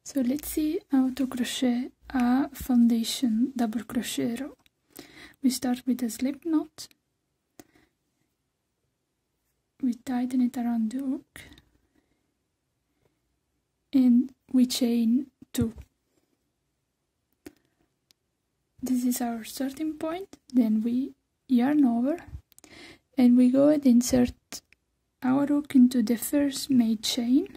So let's see how to crochet a foundation double crochet row. We start with a slip knot. We tighten it around the hook and we chain 2. This is our starting point. Then we yarn over and we go and insert our hook into the first made chain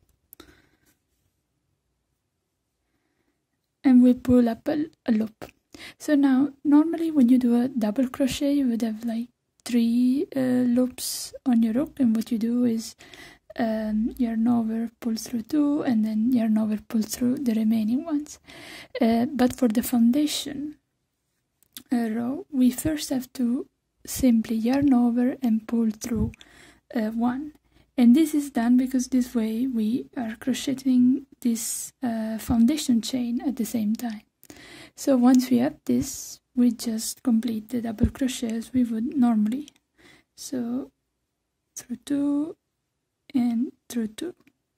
and we pull up a loop. So now normally when you do a double crochet you would have like 3 loops on your hook, and what you do is yarn over, pull through 2, and then yarn over, pull through the remaining ones. But for the foundation row, we first have to simply yarn over and pull through 1. And this is done because this way we are crocheting this foundation chain at the same time. So once we have this, we just complete the double crochet as we would normally. So through 2 and through 2.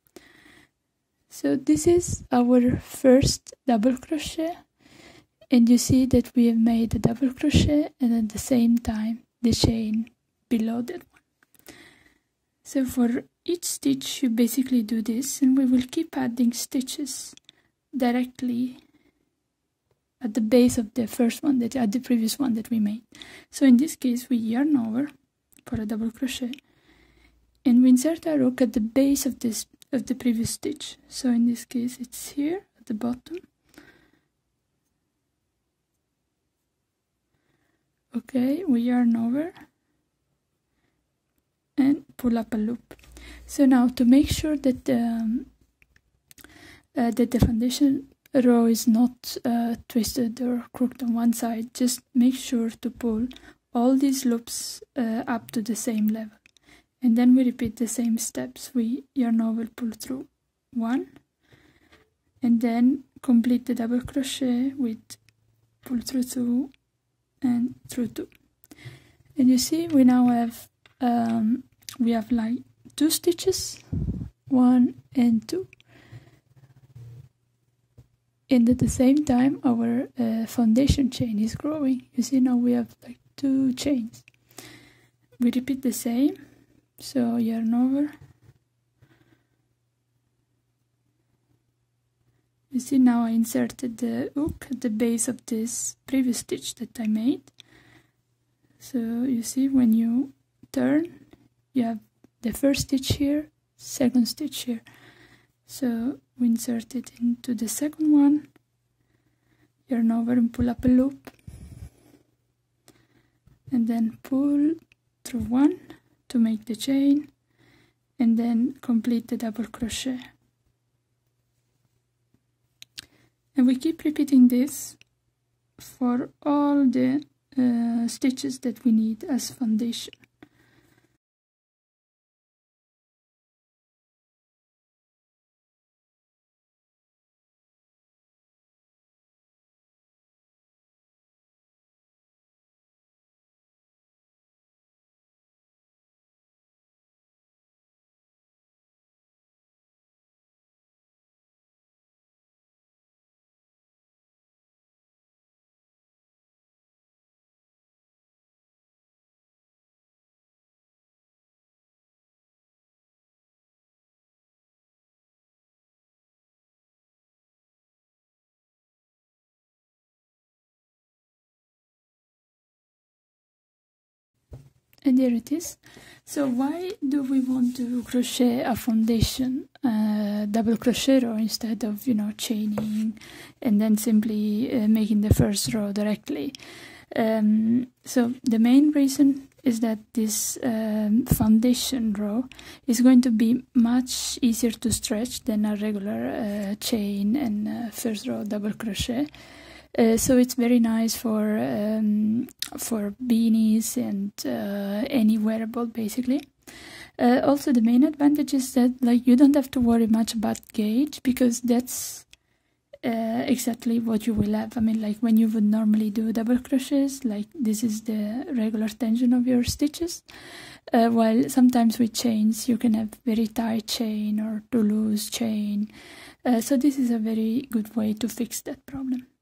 So this is our first double crochet, and you see that we have made a double crochet and at the same time the chain below that one. So for each stitch you basically do this, and we will keep adding stitches directly at the base of the first one, at the previous one that we made. So in this case we yarn over for a double crochet and we insert our hook at the base of the previous stitch. So in this case it's here at the bottom. Okay, we yarn over and pull up a loop. So now to make sure that the foundation row is not twisted or crooked on one side, just make sure to pull all these loops up to the same level. And then we repeat the same steps. We yarn over, pull through 1, and then complete the double crochet with pull through 2 and through 2. And you see we now have like 2 stitches, 1 and 2. And at the same time our foundation chain is growing. You see now we have like 2 chains. We repeat the same. So yarn over. You see now I inserted the hook at the base of this previous stitch that I made. So you see when you turn, you have the first stitch here, second stitch here. So we insert it into the second one, yarn over and pull up a loop, and then pull through 1 to make the chain, and then complete the double crochet. And we keep repeating this for all the stitches that we need as foundation. And there it is. So why do we want to crochet a foundation double crochet row instead of, chaining and then simply making the first row directly? So the main reason is that this foundation row is going to be much easier to stretch than a regular chain and first row double crochet. So it's very nice for beanies and any wearable basically. Also the main advantage is that you don't have to worry much about gauge, because that's exactly what you will have. I mean, when you would normally do double crochets, this is the regular tension of your stitches. while sometimes with chains you can have very tight chain or too loose chain. So this is a very good way to fix that problem.